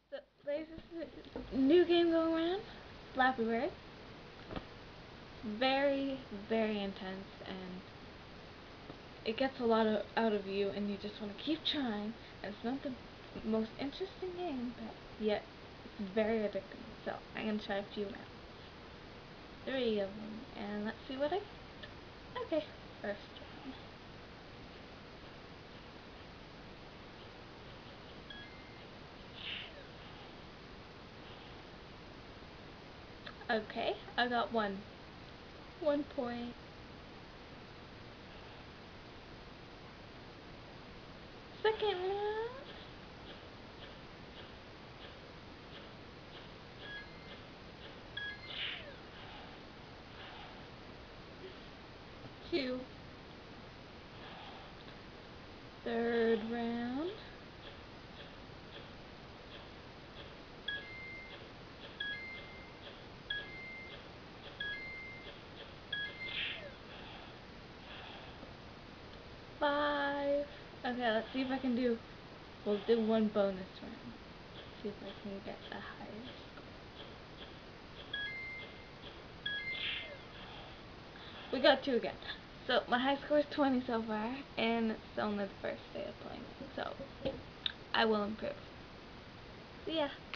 So there's this new game going around, Flappy. Very, very intense, and it gets a lot out of you, and you just want to keep trying. And it's not the most interesting game, but yet it's very addicting. So I'm gonna try a few rounds, 3 of them, and let's see what I get. Okay, first round. Okay, I got 1 point. Second round. 2. Third round. 5. Okay, let's see if I can do. We'll do 1 bonus round. See if I can get a higher score. We got 2 again. So my high score is 20 so far, and it's only the first day of playing. So I will improve. See ya.